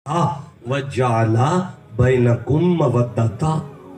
وَجَعَلَ بَيْنَكُمْ مَوَدَّةً.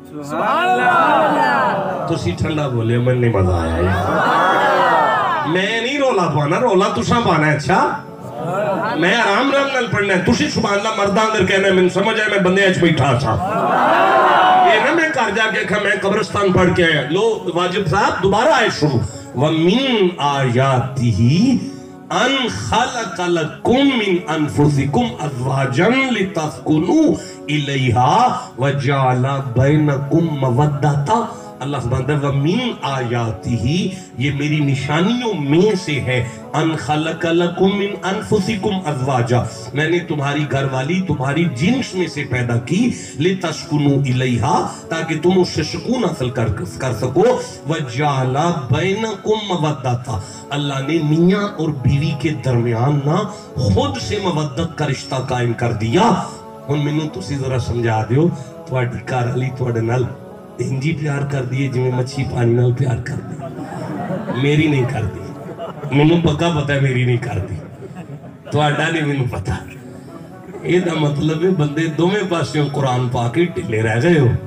تسی ٹھنڈا بولے میں نہیں مزہ آیا یار. میں نہیں رولا پانا, رولا تساں پانا ہے. اچھا میں آرام نال پڑھنا ہے. تسی سبحان اللہ مردان در کہنا ہے میں سمجھ آئے میں بندے اچھ بیٹھا تھا. یہ نا میں کار جا کے کھا میں قبرستان پڑھ کے آیا. لو واجب صاحب دوبارہ آئے شروع. وَمِنْ آیَاتِهِ ان خلق لکم من انفسکم ازواجا لتسکنوا الیہا وجعل بینکم مودتا. اللہ فرماتا ہے ومن آیاتہ, یہ میری نشانیوں میں سے ہے. ان خلق لکم من انفسکم ازواجا, میں نے تمہاری گھر والی تمہاری جنس میں سے پیدا کی. لتسکنوا الیہا, تاکہ تم اس سے سکون حاصل کر سکو. وجعل بینکم مودتا, اللہ نے میاں اور بیوی کے درمیان نہ خود سے مودت کا رشتہ قائم کر دیا. ہن مینوں تسی ذرا سمجھا دیو, تواڈی گھر والی تواڈے نال انجی پیار کر دیئے جی میں مچھی پانی نال پیار کر دی. میری نہیں کر دی, مینوں پکا پتا ہے میری نہیں کر دی, تواڈا نہیں مینوں پتا. یہ دا مطلب ہے بندے دوویں پاسوں قرآن پا کے ٹھلے رہ گئے ہو.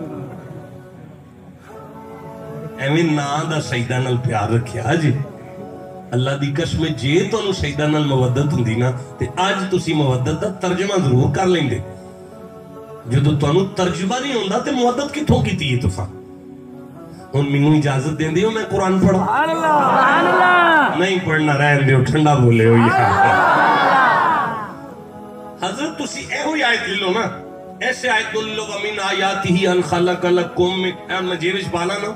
ایویں نا دا سیدہ نال پیار رکھیا جی. اللہ دی قسم جے تانوں سیدہ نال مودت ہوندی نا تے اج تسی مودت دا ترجمہ ضرور کر لیندے. جدو تانوں ترجمہ نہیں ہوندا تے مودت کتھوں کیتی ہے تساں. ہن مینوں اجازت دین دیو میں قرآن پڑھا. سبحان اللہ. نہیں پڑھنا رہن دیو, ٹھنڈا بولے ہو یار. حضرت تسی ایہی آیت لے لو نا, ایسے آیت لے لو ومن آیاتہ ان خلق لکم من جیوش بالا نا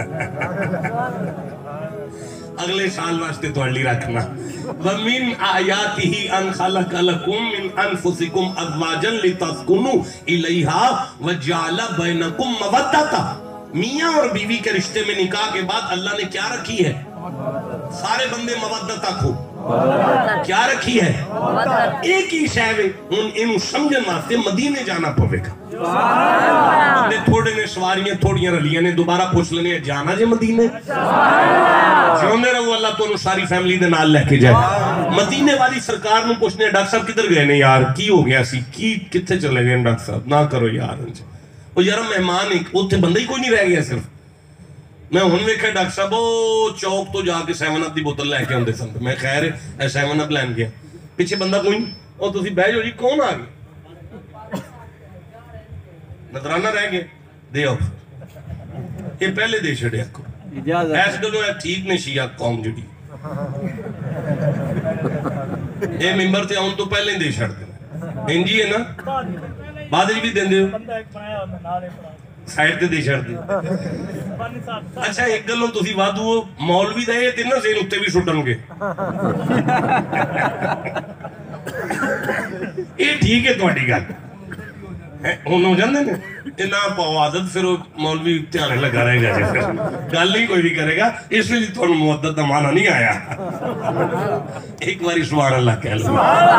اگلے سال واسطے توڑی رکھنا. وَمِنْ آیَاتِهِ أَنْ خَلَقَ لَكُم مِّنْ أَنفُسِكُمْ أَزْوَاجًا لِتَسْكُنُوا إِلَيْهَا وَجَعَلَ بَيْنَكُمْ مَوَدَّةً. میاں اور بیوی کے رشتے میں نکاح کے بعد اللہ نے کیا رکھی ہے؟ سارے بندے مودت کو کیا رکھی ہے؟ ایک ہی شہوے. ان انہوں سمجھن واسطے مدینے جانا پوے گا. بندے تھوڑے نے سواریاں تھوڑیاں رلیاں نے دوبارہ پوچھ لینے جانا جے مدینے. جانے رہو اللہ تو انہوں ساری فیملی دے نال لے کے جائے. مدینے والی سرکار نو پوچھنے ڈاکٹر صاحب کدھر گئے نے یار, کی ہو گیا سی, کی کتھے چلے گئے ڈاکٹر صاحب, نہ کرو یار. وہ یار مہمان ایک اوتھے بندہ ہی کوئی نہیں رہ گیا صرف. میں ہن ویکھا ڈاکٹر صاحب او چوک تو جا کے 7 اپ دی بوتل لے کے آندے سن. میں خیر 7 اپ لین گیا, پیچھے بندہ کوئی نہیں. او تسی بیٹھ جاؤ جی, کون آ گئے؟ نظرانہ رہ گئے, دے آؤ. یہ پہلے دے چھڑیا کو ایس گلو ہے ٹھیک نے شیعہ قوم جڑی. یہ ممبر تے آن تو پہلے دے چھڑ دے انجی ہے نا, بعد بھی دیں دے سائٹ تے دے چھڑ دے. اچھا ایک گلوں تو سی وادو مولوی دے تین نا زین اتے بھی سٹن گے. یہ ٹھیک ہے تواڈی گل ہن ہو جاندے نے نا پاؤ عادت, پھر مولوی دھیانے لگا رہے گا جی, گل نہیں کوئی بھی کرے گا. اس لیے تھوڑا مودت دا معنی نہیں آیا. ایک باری سبحان اللہ کہہ لو.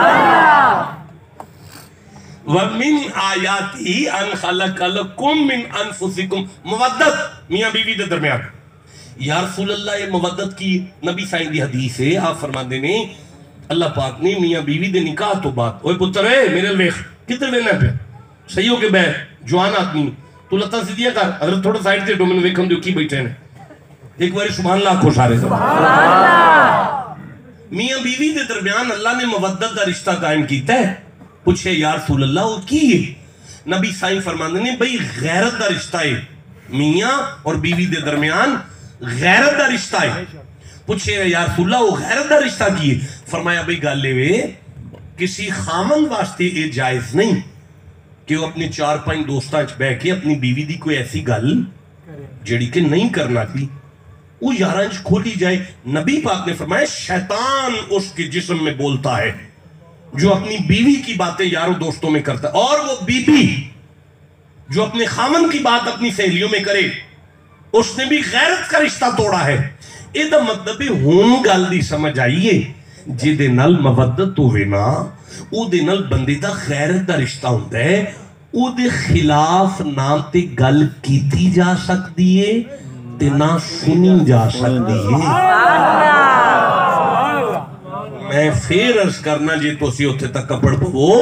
وَمِنْ آیَاتِهِ أَنْ خَلَقَ لَكُم مِّنْ أَنفُسِكُمْ مودت میاں بیوی دے درمیان. یا رسول اللہ یہ مودت کی نبی سائن دی حدیث ہے. آپ فرماندے نے اللہ پاک نے میاں بیوی دے نکاح تو بعد, اوے پتر ہے میرے ویخ کدھر وینا پہ صحیح ہو کے بیٹھ جوان آدمی تو لتا سیدھیا کر. حضرت تھوڑا سائٹ تے ڈومن ویکھن دیو کی بیٹھے نے. ایک باری سبحان اللہ کو سارے سبحان اللہ. میاں بیوی دے درمیان اللہ نے مودت دا رشتہ قائم کیتا ہے. پوچھے یا رسول اللہ وہ کی ہے؟ نبی سائن فرماندے نے بھئی غیرت دا رشتہ ہے. میاں اور بیوی دے درمیان غیرت دا رشتہ ہے. پوچھے یا رسول اللہ وہ غیرت دا رشتہ کی ہے؟ فرمایا بھئی گل لے کسی خامن واسطے یہ جائز نہیں کہ وہ اپنے 4-5 دوستاں بہ کے اپنی بیوی دی کوئی ایسی گل جڑی کہ نہیں کرنا تھی وہ 11 کھولی جائے. نبی پاک نے فرمایا شیطان اس کے جسم میں بولتا ہے جو اپنی بیوی کی باتیں یاروں دوستوں میں کرتا ہے, اور وہ بیوی جو اپنے خامن کی بات اپنی سہیلیوں میں کرے اس نے بھی غیرت کا رشتہ توڑا ہے. یہ دا مطلب ہون گل دی سمجھ آئیے جے دے نال مودت ہوئے نا او دے نال بندے دا غیرت دا رشتہ ہوندہ ہے. او دے خلاف نہ تے گل کیتی جا سکتی ہے تے نہ سنی جا سکتی ہے. میں پھر عرض کرنا جی تو اسی ہوتے تک کپڑ پو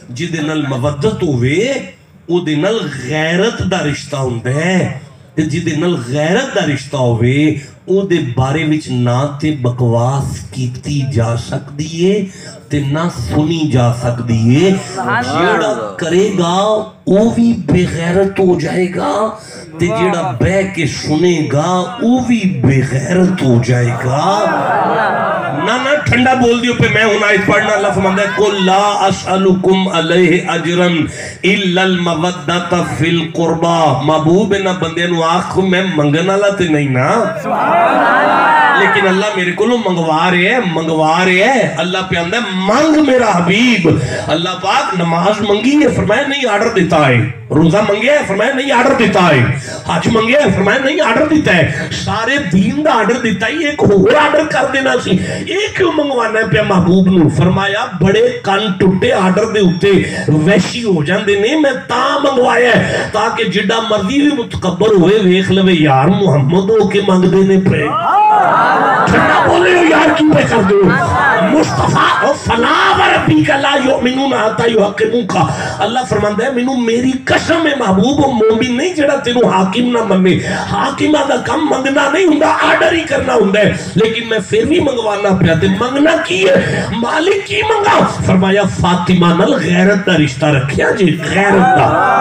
جدے نال مودت ہوئے او دے نال غیرت دا رشتہ ہوندہ ہے، تے جدے نال غیرت دا رشتہ ہوئے او دے بارے وچ نہ تے بکواس کیتی جا سکتی ہے تے نہ سنی جا سکتی ہے. جیڑا کرے گا او بھی بے غیرت ہو جائے گا تے جیڑا بے کے سنے گا او بھی بے غیرت ہو جائے گا. نہ ٹھنڈا بول دیو پہ میں ہوں آیت پڑھنا. اللہ فرماتا ہے قُل لَا أَسْأَلُكُمْ عَلَيْهِ أَجْرًا إِلَّا الْمَوَدَّةَ فِي الْقُرْبَى. محبوب ہے نا بندے نو آنکھ میں منگن والا تے نہیں نا، لیکن اللہ میرے کو منگوا رہے ہیں. اللہ پہ آندہ ہے مانگ میرا حبیب. اللہ پاک نماز منگی ہے فرمایا نہیں آرڈر دیتا ہے، روزہ منگیا ہے فرمایا نہیں آرڈر دیتا ہے، حج منگیا ہے فرمایا نہیں آرڈر دیتا ہے، سارے دین دا آرڈر دیتا ہے. ایک اور آرڈر کر دینا سی، ایک کیوں منگوانا ہے پہ محبوب نو؟ فرمایا بڑے کان ٹوٹے آرڈر دے ہوتے ویشی ہو جاندے نہیں، میں تاں منگوایا ہے تاکہ جڈا مرضی بھی متکبر ہوئے ویکھ لوے یار محمد ہو کے مانگ دینے پہ. ٹھنڈا بولے ہو یار کیوں پہ کر دو؟ مصطفیٰ فلا وربک لا یؤمنون حتی یحکموک. اللہ فرماندا ہے مینوں میری قسم ہے محبوب مومن نہیں جڑا تینوں حاکم نہ منے. حاکمہ دا کم منگنا نہیں ہوندا، آرڈر ہی کرنا ہوندا ہے. لیکن میں پھر بھی منگوانا پیا تے منگنا کی ہے؟ مالک کی منگا؟ فرمایا فاطمہ نال غیرت دا رشتہ رکھیا جی، غیرت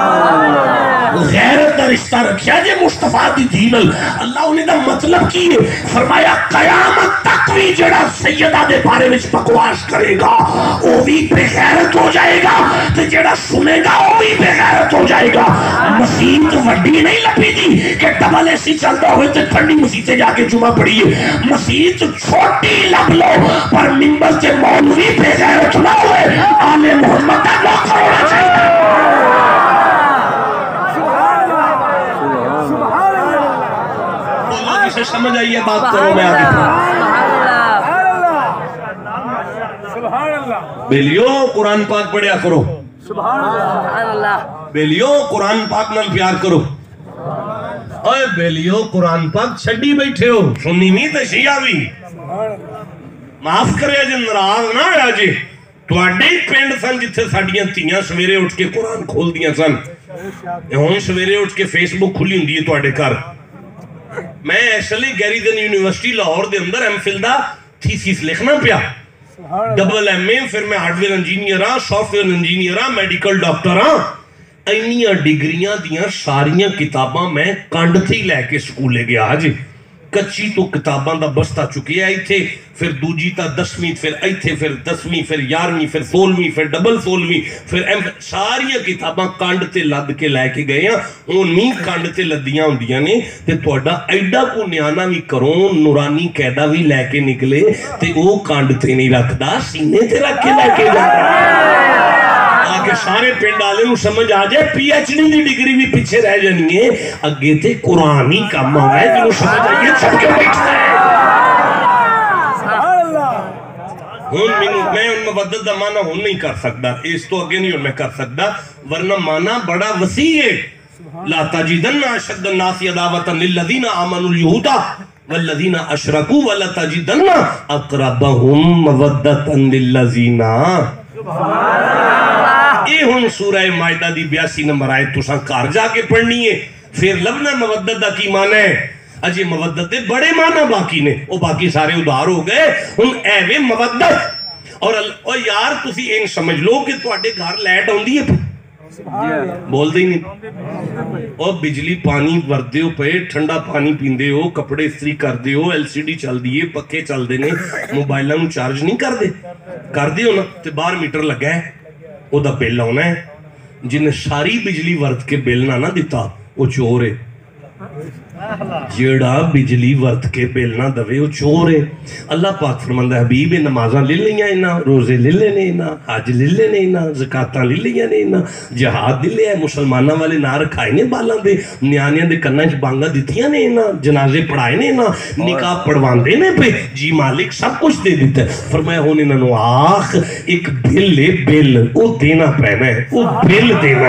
دا رشتہ رکھیا جی مصطفیٰ دی دین. اللہ انہیں دا مطلب کی ہے؟ فرمایا قیامت تک بھی جڑا سیدہ دے بارے میں بکواس کرے گا وہ بھی بے غیرت ہو جائے گا تے جڑا سنے گا وہ بھی بے غیرت ہو جائے گا. مسیت وڈی نہیں لپی دی کہ ڈبل اے سی چلتا ہوئے تے ٹھنڈی مسیت سے جا کے جمعہ پڑھیے. مسیت چھوٹی لب لو پر منبر سے مولوی بے غیرت نہ ہوئے. آل محمد کا موقع ہونا چاہیے. سے سمجھ آئیے بات کرو میں آگے بیلیو قرآن پاک پڑھیا کرو، بیلیو قرآن پاک نال پیار کرو. اوے بیلیو قرآن پاک چھڑی بیٹھے ہو، سنی نہیں تے شیعہ بھی معاف کرے جی، ناراض نہ ہویا جی. تواڈے پنڈ سن جتھے ساڈیاں تیاں سویرے اٹھ کے قرآن کھول دیاں سن، ہن سویرے اٹھ کے فیس بک کھلی ہوندی ہے تواڈے گھر. میں ایسلی گیریزن یونیورسٹی لاہور دے اندر ایم فل دا تھیسیس لکھنا پیا، ڈبل ایم اے، پھر میں ہارڈ ویئر انجینئر ہاں، سافٹ ویئر انجینئر ہاں، میڈیکل ڈاکٹر ہاں. اینیاں ڈگریاں دیاں ساریاں کتاباں میں کانڈ تھی لے کے سکولے گیا جی. کچی تو کتاباں دا بستہ چکے آئی تھے، پھر دوجی تا 10ویں، پھر آئی تھے، پھر 10ویں، پھر 11ویں، پھر 16ویں، پھر ڈبل 16ویں، پھر ساریاں کتاباں کانڈ تے لد کے لے کے گئے ہیں. انہی کانڈ تے لدیاں ہوں دیا نے تے توڑا ایڈا کو نیانا بھی کروں نورانی قیدہ بھی لے کے نکلے تے وہ کانڈ تے نہیں رکھ دا، سینے تے رکھ کے لے کے جا آکے سارے پنڈ آلے نو سمجھ آ جائے پی ایچ ڈی دی ڈگری بھی پیچھے رہ جانی ہے. اگے تے قرآنی کام ہوا ہے جنہوں سمجھ آئیے چھپ کے بیٹھتا ہے. میں ان مبدل دا معنی ہون نہیں کر سکتا، اس تو اگے نہیں ہون میں کر سکتا، ورنہ معنی بڑا وسیع ہے. لا تجدن اشد الناس عداوۃ للذین آمنوا اليہود والذین اشرکوا ولا تجدن اقربهم مودۃ للذین. یہ ہن سورہ مائدہ دی 82 نمبر آیت تساں گھر جا کے پڑھنی ہے. پھر لبنا مودت دا کی معنی ہے؟ اجی مودت دے بڑے معنی باقی نے، وہ باقی سارے ادھار ہو گئے. ہن ایویں مودت اور یار تسی این سمجھ لو کہ تواڈے گھر لائٹ ہوندی ہے، بول دے ہی نہیں، اور بجلی پانی وردے ہو پہ، ٹھنڈا پانی پیندے ہو، کپڑے استری کر دے ہو، ایل سی ڈی چل دیئے، پکے چل دینے، موبائلہ نو چارج نہیں کر دے ہو نا تے بار میٹر لگا ہے، وہ دا بل ہونا ہے. جنہیں ساری بجلی ورد کے بل نہ دیتا وہ چور ہے. جیڑا بجلی ورد کے بل نہ دوے وہ چور ہے. اللہ پاک فرماندہ حبیب نمازاں لے لیاں اینا، روزے لے لینے اینا، حج لے لینے اینا، زکاتاں لے لیاں اینا، جہاد لے لیا، مسلمانہ والے نہ رکھائے نے بالاں دے، نیانیاں دے کناں چ بانگا دیتیاں نے اینا، جنازے پڑھائے نے اینا، نکاح پڑھوان دے نے پہ، جی مالک سب کچھ دے دیتا ہے. فرمایا ہون انہوں نے آخ ایک بل لے، بل وہ دینا پہنا ہے، وہ بل دینا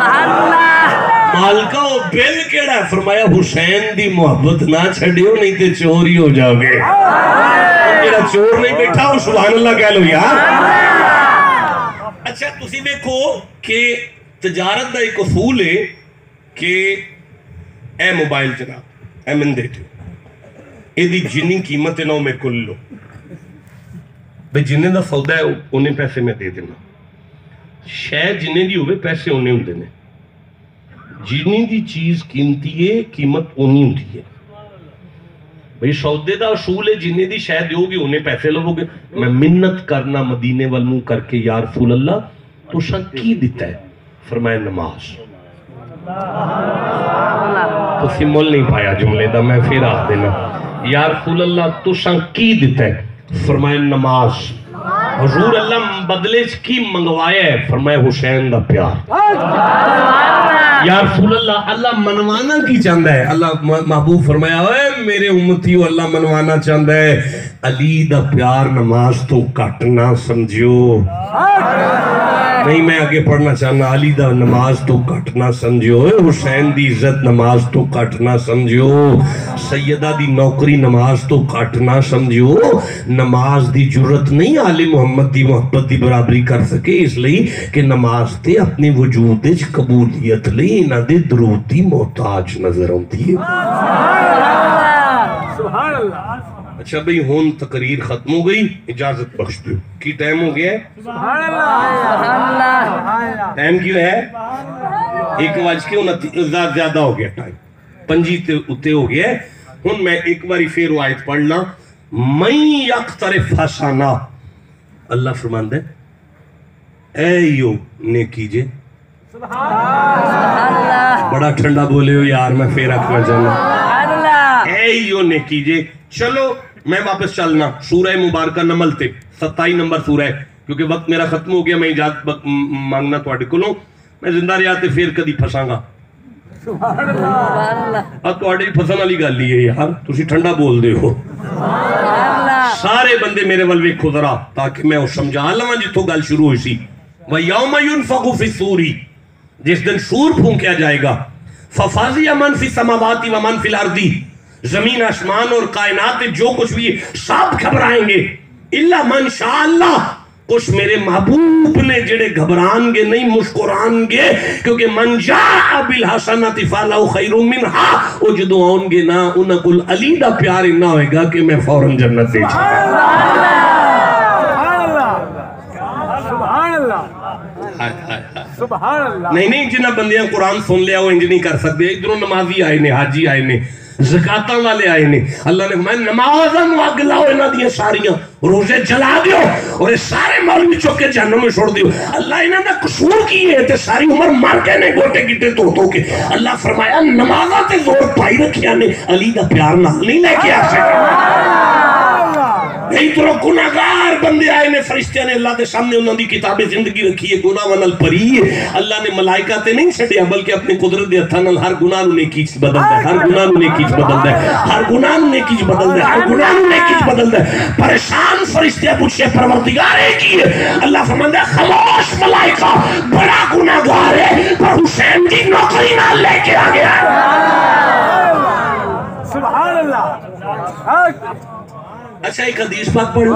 مالکہ وہ بل کیڑا ہے؟ فرمایا حسین دی محبت نہ چھڑیو نہیں تے چور ہی ہو جاؤ گے. جیڑا چور نہیں بیٹھا وہ سبحان اللہ کہہ لو یار. اچھا تسی دیکھو کہ تجارت دا ایک اصول ہے کہ اے موبائل جناب اے من دیتے اے دی جنی قیمت ہے نا میں کل لو بھئی جنہیں دا سودا ہے انہیں پیسے میں دے دینا شاید جنہیں دی ہوئے پیسے انہیں ہوں دینے جنہیں دی چیز قیمتی ہے قیمت انہیں ہوں دی ہے بھئی سودے دا اصول ہے جنہیں دی شاید دیو گے انہیں پیسے لو گے میں منت کرنا مدینے والموں کر کے یا رسول اللہ تو شاہ کی دیتا ہے فرمائے نماز تو سمول نہیں پایا جملے دا میں پھر آخ دینا یا رسول اللہ تو شاہ کی دیتا ہے فرمائے نماز حضور اللہ بدلے کی منگوایا ہے فرمائے حسین دا پیار یا رسول اللہ اللہ منوانا کی چاندہ ہے اللہ محبوب فرمایا اے میرے امتیو اللہ منوانا چاندہ ہے علی دا پیار نماز تو کٹنا سمجھو نہیں میں آگے پڑھنا چاہنا علی دا نماز تو کٹنا سمجھو حسین دی عزت نماز تو کٹنا سمجھو سیدہ دی نوکری نماز تو کٹنا سمجھو نماز دی جرت نہیں آل محمد دی محبت دی برابری کر سکے اس لئی کہ نماز تے اپنی وجود قبولیت لئی نہ دے درود دی محتاج نظر ہوتی ہے سبحان اللہ اچھا بھئی ہون تقریر ختم ہو گئی اجازت بخش دو کی ٹائم ہو گیا ہے سبحان اللہ ٹائم کیوں ہے 1:29 زیادہ ہو گیا ٹائم 5 اتے ہو گیا ہے ہن میں ایک باری پھر آیت پڑھنا من یقترف حسنا اللہ فرماندہ ہے اے یو نیکی جے بڑا ٹھنڈا بولے ہو یار میں پھر رکھنا چاہنا اے یو نیکی جے چلو میں واپس چلنا سورہ مبارکہ نمل تے 27 نمبر سورہ ہے کیونکہ وقت میرا ختم ہو گیا میں اجازت مانگنا تو آٹے کلوں میں زندہ رہا تے پھر کدی پھساں گا تو آٹے پھسان علی گا لیے یار تُسی ٹھنڈا بول دے ہو سارے بندے میرے والوے خدرہ تاکہ میں سمجھا لوں جتو گل شروع ہوئی سی وَيَوْمَ يُنْفَقُ فِي الصُّورِ جس دن سور پھونکیا جائے گا فَفَازِيَ مَنْ فِي السَّمَاوَاتِ وَمَنْ فِي الْأَرْضِ زمین آسمان اور کائنات جو کچھ بھی سب گھبرائیں گے اللہ من شاء اللہ کچھ میرے محبوب نے جڑے گھبران گے نہیں مسکران گے کیونکہ من جاء بالحسنۃ فلہ خیر منہا وہ جدو آؤں گے نا انہاں کل علی دا پیار نہ ہوئے گا کہ میں فوراً جنت دے نہیں جنہ بندیاں قرآن سن لیا وہ انج نہیں کر سکتے ادھروں نمازی آئے نے حاجی آئے نے زکاتاں والے آئے نے اللہ نے فرمایا نمازاں اگ لاؤ انہاں دیاں ساریاں روزے جلا دیو اور یہ سارے مولوی چوک کے جہنم میں چھوڑ دیو اللہ انہاں دا قصور کی ہے تے ساری عمر مار کے نے گوٹے گٹے تو کے اللہ فرمایا نمازاں تے زور پائی رکھیا نے علی دا پیار نال نہیں لے کے آ سکے نہیں تو گناہگار بندے آئے نے فرشتے نے اللہ دے سامنے انہوں دی کتاب زندگی رکھی ہے گناہ ونال پری ہے اللہ نے ملائکہ تے نہیں چھڑیا بلکہ اپنی قدرت دے ہتھاں نال ہر گناہ نو نیکی چ بدل دے ہر گناہ نو نیکی چ بدل دے ہر گناہ نو نیکی چ بدل دے ہر گناہ نو نیکی چ بدل دے پریشان فرشتے پوچھے پروردگار ہے کی ہے اللہ فرماندا ہے خاموش ملائکہ بڑا گناہگار ہے پر حسین دی نوکری نال لے کے آ گیا سبحان اللہ اچھا ایک حدیث پاک پڑھو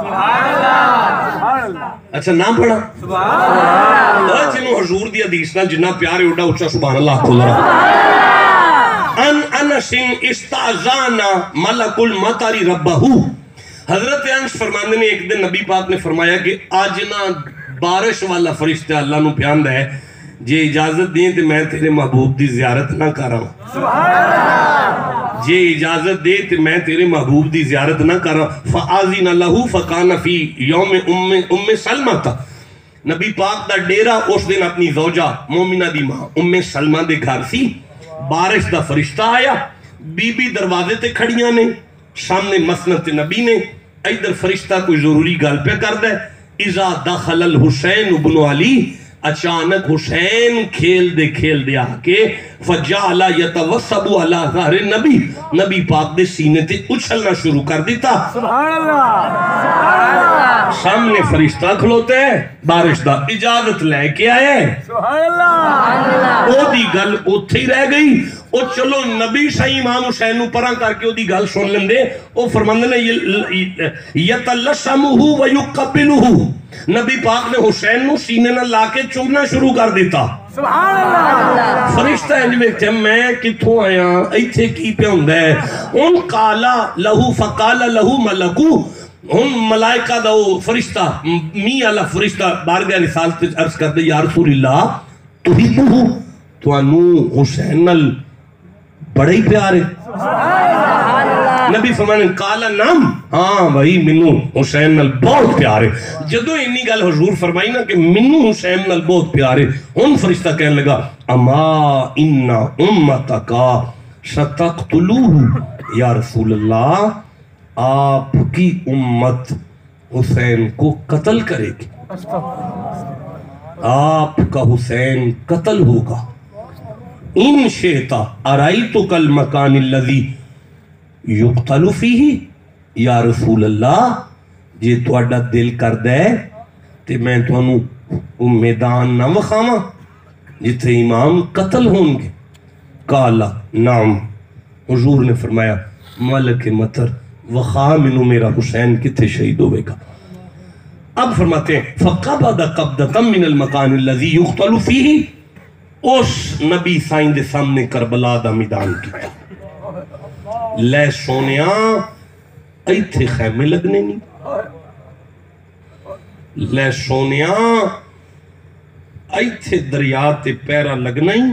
اچھا نام پڑھا جنہوں حضور دی حدیث نا جنہ پیارے اٹھا اچھا سبحان اللہ کھل رہا ان انسن استعزانا ملک المطری ربہو حضرت انس فرماندے نے ایک دن نبی پاک نے فرمایا کہ آج نا بارش والا فرشتہ اللہ نو پیاند ہے جے اجازت دیں تو میں تیرے محبوب دی زیارت نہ کر رہا ہوں سبحان اللہ جے اجازت دے تو میں تیرے محبوب دی زیارت نہ کر رہا ہوں فَآذِنَ لَهُ فَقَانَ فِي یوم ام سلمہ تھا نبی پاک دا ڈیرہ اس دن اپنی زوجہ مومنہ دی ماں ام سلمہ دے گھر سی بارش دا فرشتہ آیا بی بی دروازے تے کھڑیاں نے سامنے مسند نبی نے ادھر فرشتہ کوئی ضروری گل پہ کر دے اذا دخل الحسین ابن علی اچانک حسین کھیل دے آکے فجعل یتوسب علی ظہر نبی نبی پاک دے سینے تے اچھلنا شروع کر دیتا سبحان اللہ سامنے فرشتہ کھلوتے ہیں بارش دا اجازت لے کے آئے سبحان اللہ او دی گل اتھے ہی رہ گئی او چلو نبی صحیح امام حسین نو پران کر کے او دی گل سن لیں دے او فرماندے نے یتلسمہ و یقبلہ نبی پاک نے حسین نو سینے نہ لا کے چومنا شروع کر دیتا. سبحان اللہ. فرشتہ انج ویکھے میں کتھوں آیا ایتھے کی پہ ہوندا ہے. ان قالا لہو فقال لہو ملکو ان ملائکہ دا فرشتہ می اللہ فرشتہ بارگاہ رسالت عرض کر دے یا رسول اللہ تو انو حسین نال بڑے ہی پیارے. نبی فرمانے قالا نام ہاں بھائی منو حسین نال بہت پیارے. جدو انی گل حضور فرمائی نا کہ منو حسین نال بہت پیارے ان فرشتہ کہنے لگا اما انا امتکا ستقتلوہ یا رسول اللہ آپ کی امت حسین کو قتل کرے گی. آپ کا حسین قتل ہوگا. ان شئتا ارائیتک المکان الذی یقتل فیہ یا رسول اللہ جے تواڈا دل کر دے تے میں تانوں میدان نہ وکھاواں جتھے امام قتل ہوں گے. قالا نعم حضور نے فرمایا ملک مطر وخا منو میرا حسین کتھے شہید ہوئے گا. اب فرماتے ہیں فقبض قبضۃ من المکان الذی یقتل فیہ اس نبی سائن دے سامنے کربلا دا میدان کیتا. لے سونیاں ایتھے خیمے لگنے نہیں. لے سونیاں ایتھے دریا تے پیرا لگنا ہی.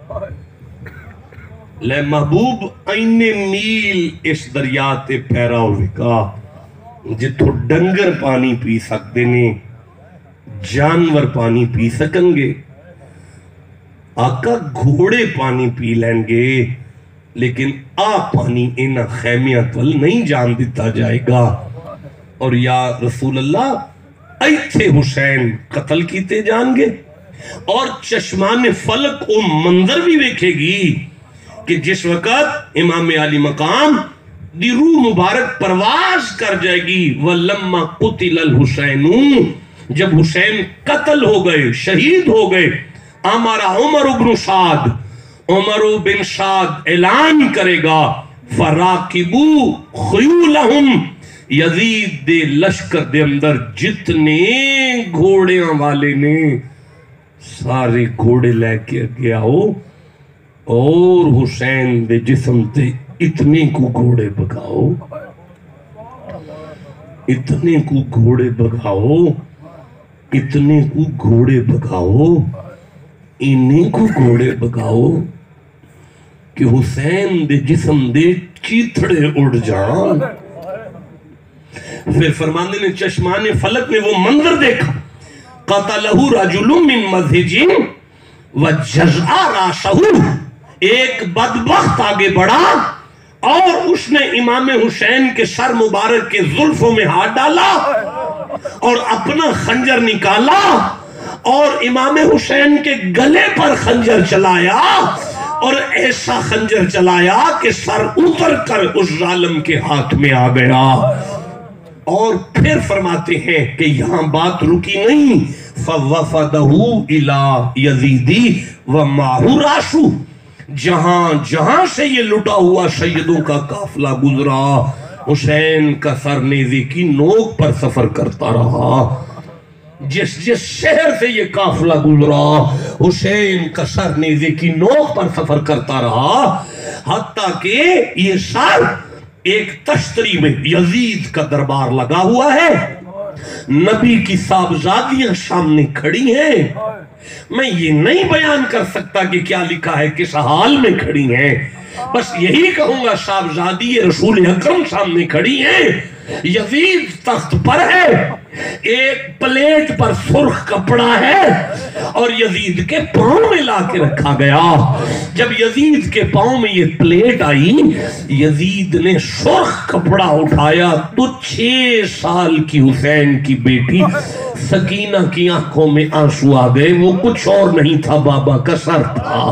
لے محبوب اینے میل اس دریا تے پیرا ہوئے گا جتھو ڈنگر پانی پی سکتے نے جانور پانی پی سکن گے. آقا گھوڑے پانی پی لیں گے لیکن پانی انہاں خیمیات وال نہیں جان دیتا جائے گا. اور یا رسول اللہ ایتھے حسین قتل کیتے جان گے. اور چشمان فلک او منظر بھی دیکھے گی کہ جس وقت امام علی مقام دی روح مبارک پرواز کر جائے گی. وَلَمَّا قُتِلَ الْحُسَيْنُ جب حسین قتل ہو گئے شہید ہو گئے ہمارا عمر بن سعد عمر بن سعد اعلان کرے گا فَرَاقِبُوا خُيُولَهُمْ یزید دے لشکر دے اندر جتنے گھوڑیاں والے نے سارے گھوڑے لے کے گیا ہو اور حسین دے جسم تے اتنے کو گھوڑے بگاؤ اتنے کو گھوڑے بگاؤ اتنے کو گھوڑے بگاؤ انہیں کو گھوڑے بگاؤ کہ حسین دے جسم دے چیتھڑے اڑ جان. پھر فرماندے نے چشمان فلک میں وہ منظر دیکھا قتلہ رجل من مزہج وجزع راسہ. ایک بدبخت آگے بڑھا اور اس نے امام حسین کے سر مبارک کے زلفوں میں ہاتھ ڈالا اور اپنا خنجر نکالا اور امام حسین کے گلے پر خنجر چلایا اور ایسا خنجر چلایا کہ سر اتر کر اس ظالم کے ہاتھ میں آ گیا. اور پھر فرماتے ہیں کہ یہاں بات رکی نہیں. فَوَفَدَهُ إِلَىٰ يَزِيدِ وَمَعْهُ رَاسُ جہاں جہاں سے یہ لٹا ہوا سیدوں کا قافلہ گزرا حسین کا سر نیزے کی نوک پر سفر کرتا رہا. جس جس شہر سے یہ قافلہ گزرا حسین کا سر نیزے کی نوک پر سفر کرتا رہا حتیٰ کہ یہ سر ایک تشتری میں یزید کا دربار لگا ہوا ہے. نبی کی صاحبزادیاں سامنے کھڑی ہیں. میں یہ نہیں بیان کر سکتا کہ کیا لکھا ہے کس حال میں کھڑی ہیں. بس یہی کہوں گا صاحبزادی رسول اکرم سامنے کھڑی ہیں. یزید تخت پر ہے ایک پلیٹ پر سرخ کپڑا ہے اور یزید کے پاؤں میں لا کے رکھا گیا. جب یزید کے پاؤں میں یہ پلیٹ آئی یزید نے سرخ کپڑا اٹھایا تو 6 سال کی حسین کی بیٹی سکینہ کی آنکھوں میں آنسو آ گئے. وہ کچھ اور نہیں تھا بابا کا سر تھا.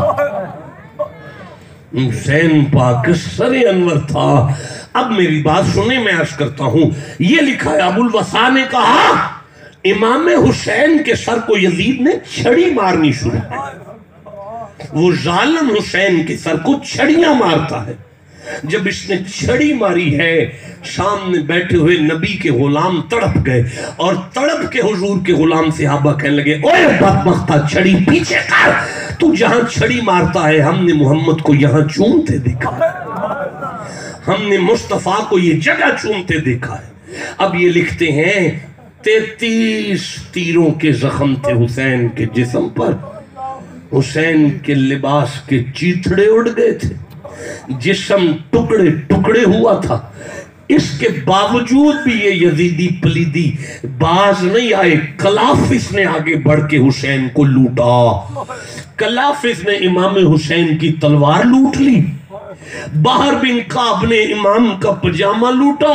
حسین پاک سر انور تھا. اب میری بات سنیں میں عرض کرتا ہوں یہ لکھا ہے ابو الوسا نے کہا امام حسین کے سر کو یزید نے چھڑی مارنی شروع. وہ ظالم حسین کے سر کو چھڑیاں مارتا ہے جب اس نے چھڑی ماری ہے سامنے بیٹھے ہوئے نبی کے غلام تڑپ گئے اور تڑپ کے حضور کے غلام صحابہ کہنے لگے اوے بدبختہ چھڑی پیچھے کر، تو جہاں چھڑی مارتا ہے ہم نے محمد کو یہاں چومتے دیکھا ہے، ہم نے مصطفیٰ کو یہ جگہ چومتے دیکھا ہے۔ اب یہ لکھتے ہیں 33 تیروں کے زخم تھے حسین کے جسم پر، حسین کے لباس کے چیتھڑے اڑ گئے تھے، جسم ٹکڑے ٹکڑے ہوا تھا۔ اس کے باوجود بھی یہ یزیدی پلیدی باز نہیں آئے۔ کلافس نے آگے بڑھ کے حسین کو لوٹا، کلافس نے امام حسین کی تلوار لوٹ لی، بحر بن کعب نے امام کا پجامہ لوٹا،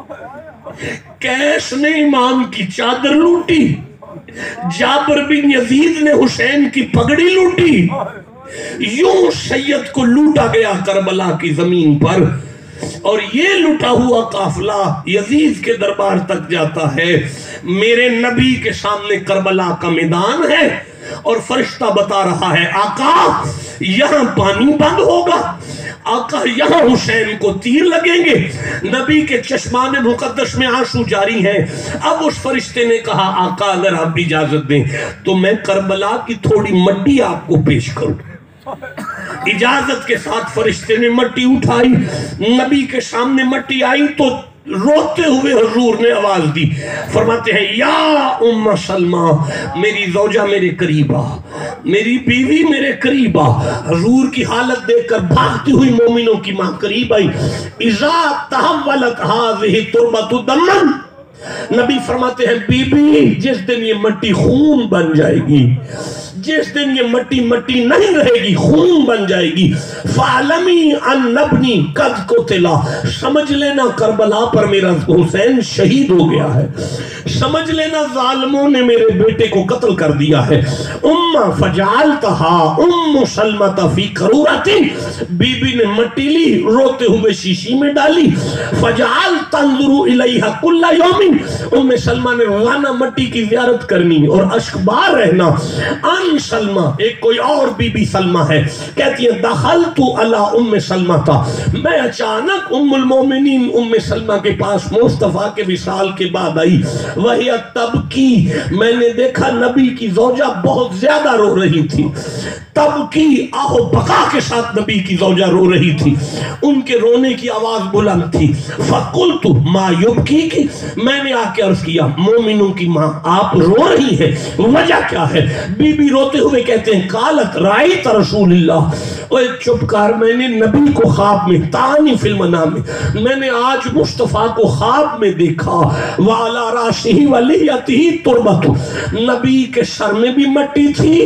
کیس نے امام کی چادر لوٹی، جابر بن یزید نے حسین کی پگڑی لوٹی۔ یوں سید کو لوٹا گیا کربلا کی زمین پر، اور یہ لوٹا ہوا قافلہ یزید کے دربار تک جاتا ہے۔ میرے نبی کے سامنے کربلا کا میدان ہے اور فرشتہ بتا رہا ہے آقا یہاں پانی بند ہوگا، آقا یہاں حسین کو تیر لگیں گے۔ نبی کے چشمان مقدس میں آنسو جاری ہیں۔ اب اس فرشتے نے کہا آقا اگر آپ اجازت دیں تو میں کربلا کی تھوڑی مٹی آپ کو پیش کروں۔ اجازت کے ساتھ فرشتے نے مٹی اٹھائی، نبی کے سامنے مٹی آئی تو روتے ہوئے حضور نے آواز دی، فرماتے ہیں یا ام سلمہ، میری زوجہ میرے قریب آ، میری بیوی میرے قریب آ۔ حضور کی حالت دیکھ کر بھاگتی ہوئی مومنوں کی ماں قریب آئی۔ اذا تحولت هذه التربة دما، نبی فرماتے ہیں بی بی جس دن یہ مٹی خون بن جائے گی، جس دن یہ مٹی مٹی نہیں رہے گی خون بن جائے گی، فَعَلَمِي أَن نَبْنِي قَدْ قُتِلَ، سمجھ لینا کربلا پر میرا حسین شہید ہو گیا ہے، سمجھ لینا ظالموں نے میرے بیٹے کو قتل کر دیا ہے۔ فَجَعَلْتَهَا أُمُّ سَلْمَةَ فِي قَرُورَةٍ، بی بی نے مٹی لی روتے ہوئے شیشی میں ڈالی، فَجَعَلْ تَنظُرُ إِلَيْهَا كُلَّ يَوْمٍ، ام سلمہ نے روزانہ مٹی کی زیارت کرنی اور اشک بار رہنا۔ ان سلمہ، ایک کوئی اور بی بی سلمہ ہے، کہتی ہے دخلت علی ام سلمہ تھا، میں اچانک ام المومنین ام سلمہ کے پاس مصطفیٰ کے وصال کے بعد آئی، وہی تب کی، میں نے دیکھا نبی کی زوجہ بہت زیادہ رو رہی تھی، تب کی آہو بقا کے ساتھ نبی کی زوجہ رو رہی تھی، ان کے رونے کی آواز بلند تھی۔ فقلت ما یبکی کی، میں نے آ کے عرض کیا مومنوں کی ماں آپ رو رہی ہیں، وجہ کیا ہے؟ بی بی روتے ہوئے کہتے ہیں قالت رائیت رسول اللہ، اوہ چپ کر، میں نے نبی کو خواب میں، تانی فی المنام میں نے آج مصطفیٰ کو خواب میں دیکھا، وَعَلَى رَاسِهِ وَلِحْيَتِهِ تُرْبَةٌ، نبی کے سر میں بھی مٹی تھی،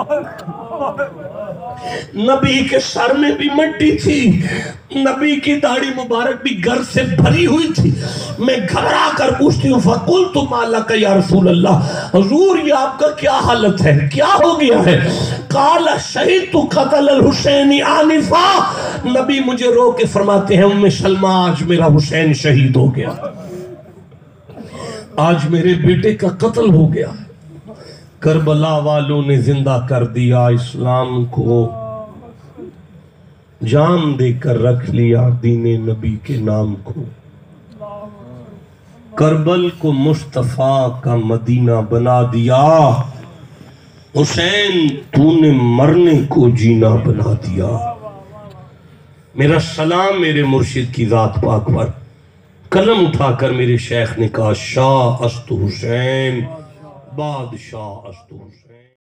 نبی کے سر میں بھی مٹی تھی، نبی کی داڑھی مبارک بھی گر سے بھری ہوئی تھی۔ میں گھبرا کر پوچھتی ہوں فَقُلْتُ مَا لَكَ یا رسول اللہ، حضور یہ آپ کا کیا حالت ہے، کیا ہو گیا ہے؟ قَالَ شَهِدْتُ قَتْلَ الْحُسَيْنِ آنِفًا، نبی مجھے رو کے فرماتے ہیں ام سلمہ آج میرا حسین شہید ہو گیا، آج میرے بیٹے کا قتل ہو گیا، کربلا والوں نے زندہ کر دیا اسلام کو، جان دے کر رکھ لیا دین نبی کے نام کو، کربل کو مصطفیٰ کا مدینہ بنا دیا، حسین تو نے مرنے کو جینا بنا دیا۔ میرا سلام میرے مرشد کی ذات پاک پر۔ قلم اٹھا کر میرے شیخ نے کہا شاہ است حسین، بادشاہ است حسین۔